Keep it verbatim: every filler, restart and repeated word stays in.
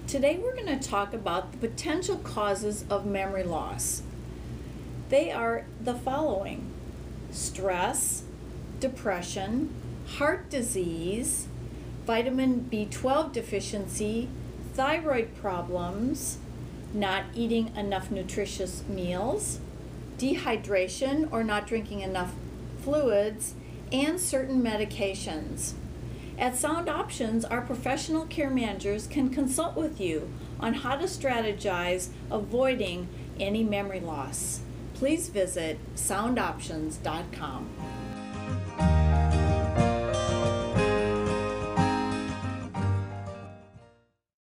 Today we're going to talk about the potential causes of memory loss. They are the following: stress, depression, heart disease, vitamin B twelve deficiency, thyroid problems, not eating enough nutritious meals, dehydration or not drinking enough fluids, and certain medications. At Sound Options, our professional care managers can consult with you on how to strategize avoiding any memory loss. Please visit sound options dot com.